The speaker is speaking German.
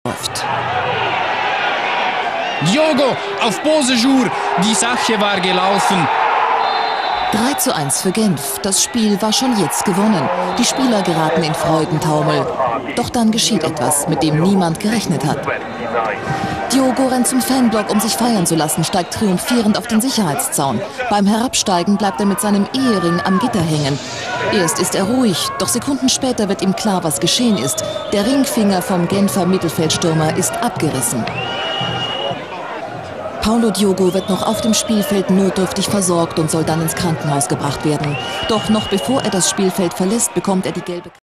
läuft. Diogo auf Beauséjour, die Sache war gelaufen. 3:1 für Genf. Das Spiel war schon jetzt gewonnen. Die Spieler geraten in Freudentaumel. Doch dann geschieht etwas, mit dem niemand gerechnet hat. Diogo rennt zum Fanblock, um sich feiern zu lassen, steigt triumphierend auf den Sicherheitszaun. Beim Herabsteigen bleibt er mit seinem Ehering am Gitter hängen. Erst ist er ruhig, doch Sekunden später wird ihm klar, was geschehen ist. Der Ringfinger vom Genfer Mittelfeldstürmer ist abgerissen. Paulo Diogo wird noch auf dem Spielfeld notdürftig versorgt und soll dann ins Krankenhaus gebracht werden. Doch noch bevor er das Spielfeld verlässt, bekommt er die gelbe